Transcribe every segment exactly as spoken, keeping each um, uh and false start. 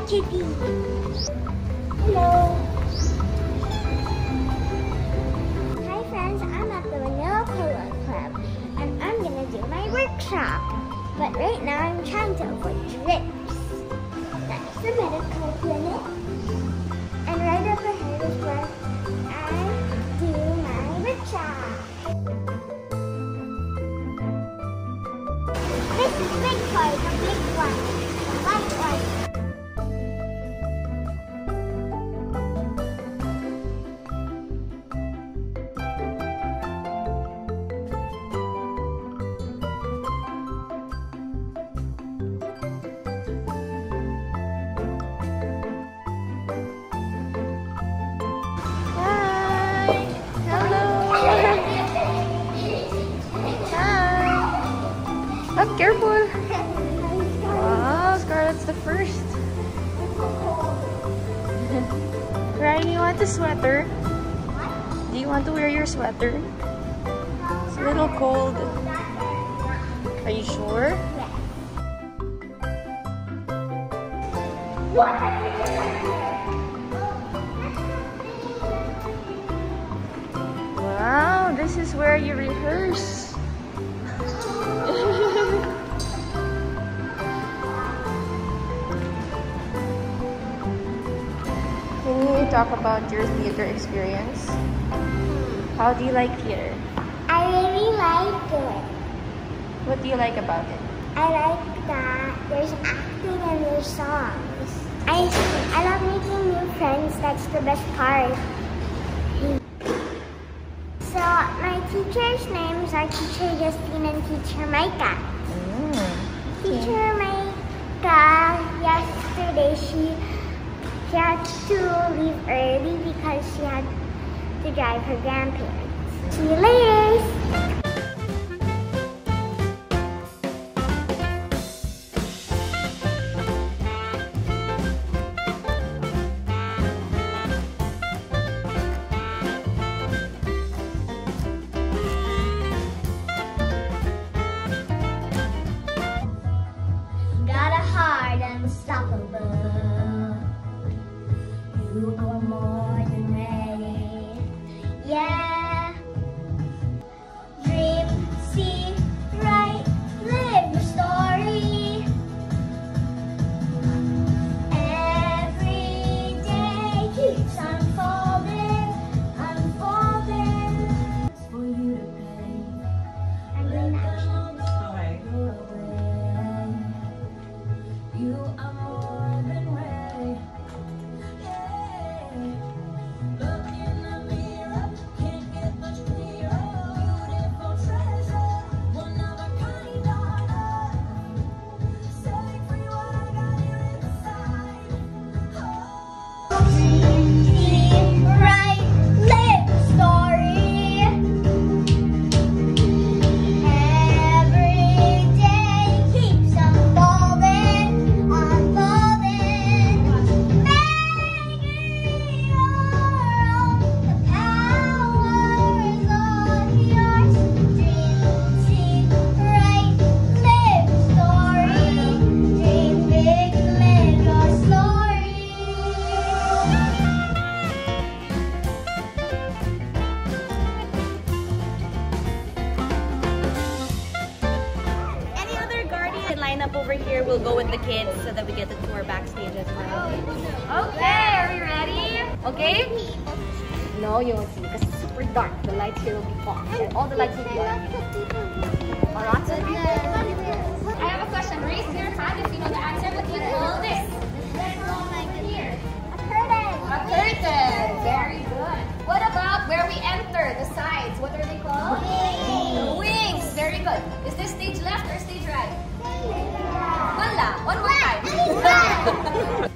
Chippy. Hello. Hi friends, I'm at the Vanilla Color Club and I'm gonna do my workshop. But right now I'm trying to avoid drips. That's the medical clinic. And right up ahead is where I do my workshop. This is big toy, the big one. The white one. Oh, careful! Wow, Scarlett's the first. Ryan, you want a sweater? Do you want to wear your sweater? It's a little cold. Are you sure? Wow, this is where you rehearse. Can you talk about your theater experience? How do you like theater? I really like it. What do you like about it? I like that there's acting and there's songs. I, I love making new friends. That's the best part. So my teachers' names are Teacher Justine and Teacher Micah. Mm. Teacher Micah, yesterday she, she had to leave early because she had to drive her grandparents. See you later! Unstoppable. You are more than ready. Yeah. Dream, see, write, live your story. Every day keeps unfolding, unfolding. It's for you to pay. I'm doing actions. You are more than ready. Hey. Look in the mirror, can't get much clearer. Beautiful treasure, one of a kind daughter. Setting free what I got here inside. Oh. Dream, write, live the story. Every day keeps unfolding. Up over here, we'll go with the kids so that we get the tour backstage as well. Okay, are we ready? Okay? No, you won't see because it's super dark. The lights here will be off. And all the lights will be on. Alright, I have a question. Raise your hand if you know the answer. What do you call this? Here. A curtain. A curtain. Very good. What about where we enter? The sides. What are they called? Wings. Wings. Very good. Is this stage left or stage right? Wala. One more time.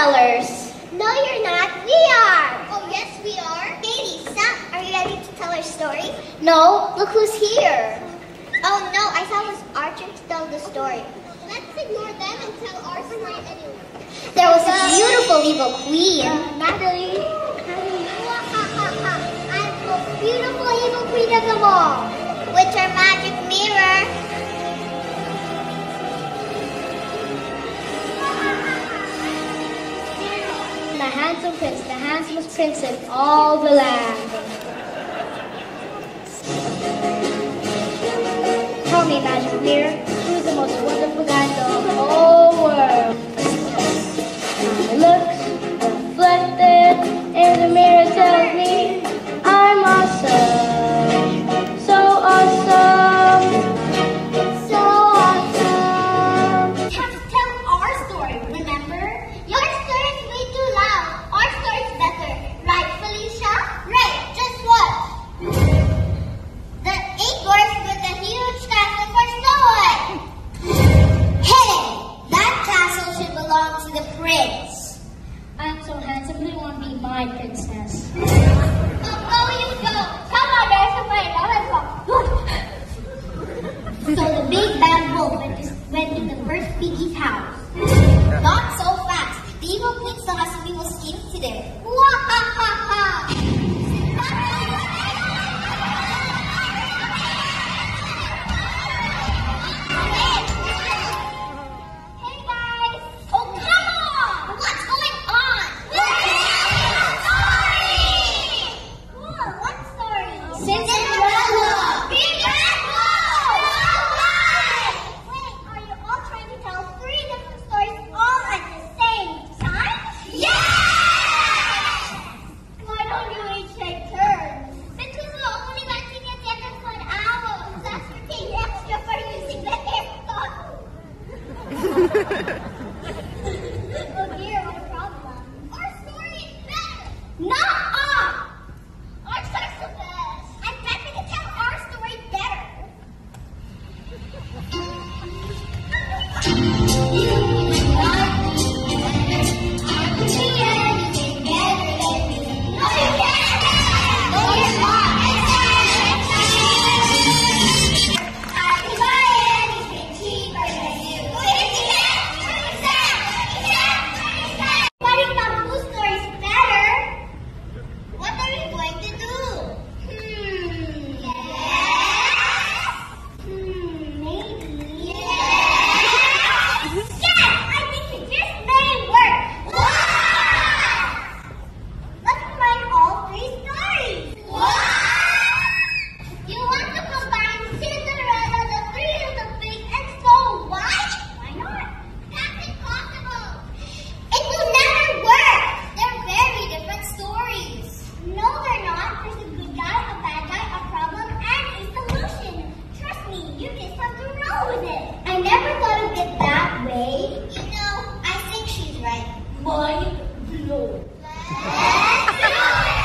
storytellers. No, you're not. We are. Oh, yes, we are. Katie, Sam, are you ready to tell our story? No, look who's here. Oh, no, I thought it was Archer to tell the story. Let's ignore them and tell our story anyway. There was a beautiful evil queen. Uh, Natalie. I'm the most beautiful evil queen of them all. With her magic mirror. The handsome prince, the handsomest prince in all the land. Tell me, magic mirror, who's the most wonderful guy in the whole world? My looks reflected in the mirror tells me I'm awesome, so awesome, so awesome. You have to tell our story, remember? Your story is way too loud. Our story's better. Right, Felicia? Right, just what? The eight dwarfs with a huge castle for Snow White. Hey! That castle should belong to the prince. I'm so handsomely want to be my princess. Oh, go, you go. Come on, there's a fight. Now let's go. So the big bad wolf went to, went to the first piggy's house. Not so fast. The evil queen still has some evil schemes today. Wah ha ha ha! Hey guys! Oh come on! What's going on? Story! Cool, what story? Cinderella! Cinderella! Wait, are you all trying to tell three different stories all at the same time? Yes! Why don't you each take turns? Because we only got to get together for an hour. That's for paying extra for using the haircut. Oh dear, what a problem. Our story is better. Not all. Our story's the best. I bet we can tell our story better. You cannot be better. I can be anything better than you. No, you can't. No, you're not. I can buy anything cheaper than you. Fifty cents, twenty cents, thirty cents, thirty cents. Buddy, now whose story is better? What are we going to do? Hmm. Yes. Hmm. Maybe. Yes. Yes. I think it just may work. Wow. Let's combine all three stories. What? You want to combine Cinderella, the Three Little Pigs, and Snow White? Why not? That's impossible. It will never work. They're very different stories. No, they're not. There's a good guy, a bad guy, a problem, and a solution. Trust me, you just have to roll with it. I never thought of it that way. You know, I think she's right. Mind blown. Let's do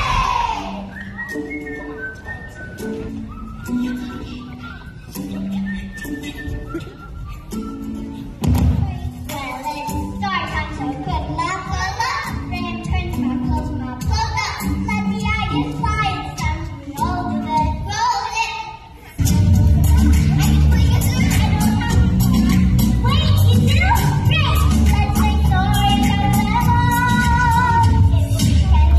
Well, let's start on so good. Mouth close up, then turn mouth close, mouth close up. Let the ideas fly and sound to roll with it. Roll with it. I can play you through. I don't know. Wait, you do? Great. Let's play story of the level. If we can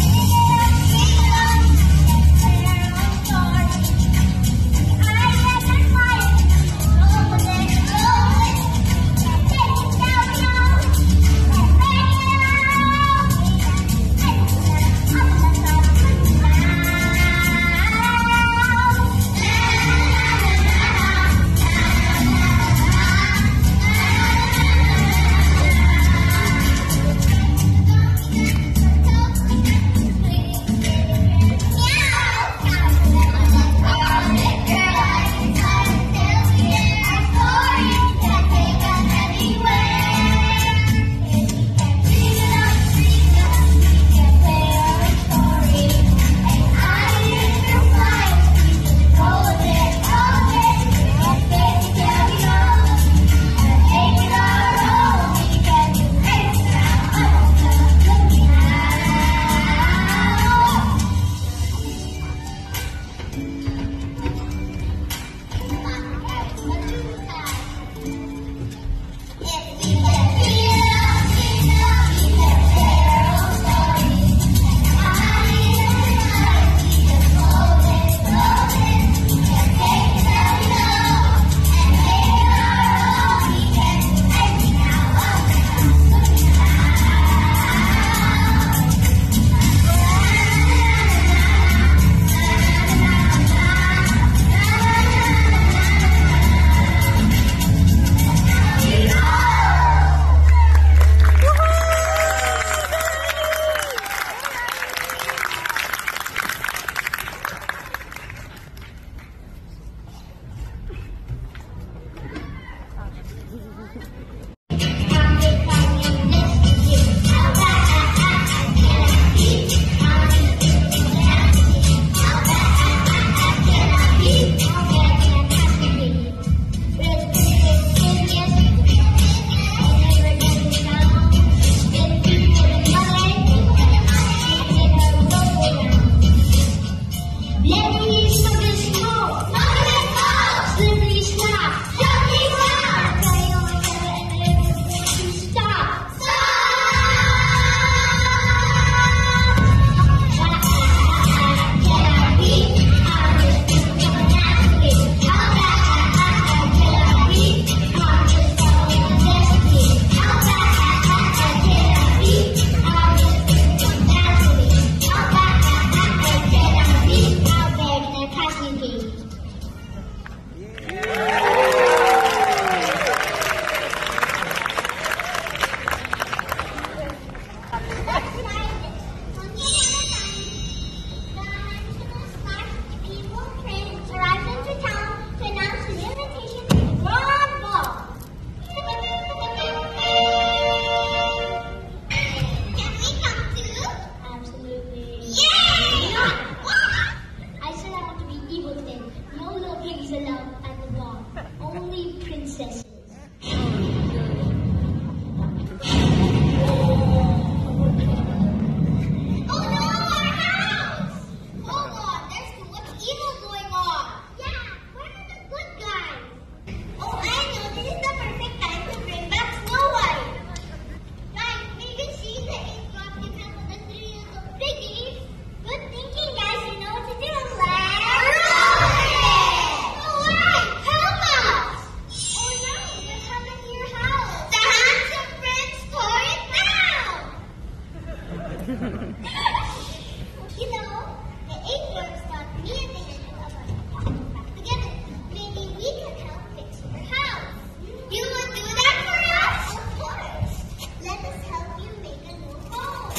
You know, the eight words taught me a vision of us coming back together. Maybe we can help fix your house. You will do that for us? Of course. Let us help you make a new home.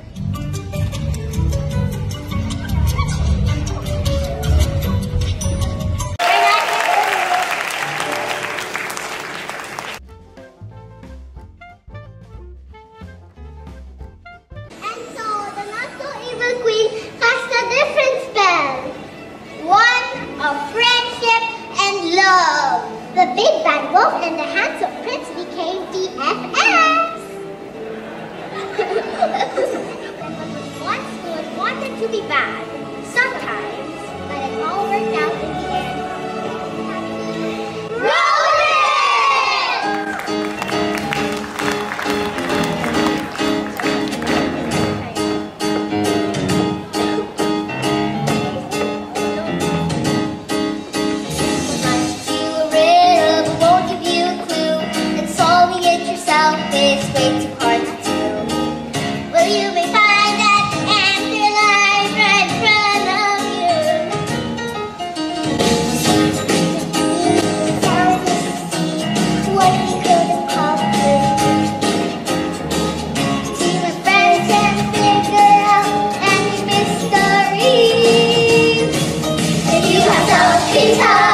And so the not so evil queen cast a different spell. One of friendship and love. The big bad wolf and the handsome prince became B F Fs. One school wanted to be bad, sometimes, but it all worked out in the end. Roll it! It's way too hard to do. Well, you may find that the answer lies right in front of you. Down to see what we could have conquered. Team of friends and figure out any mysteries. If you have some peace,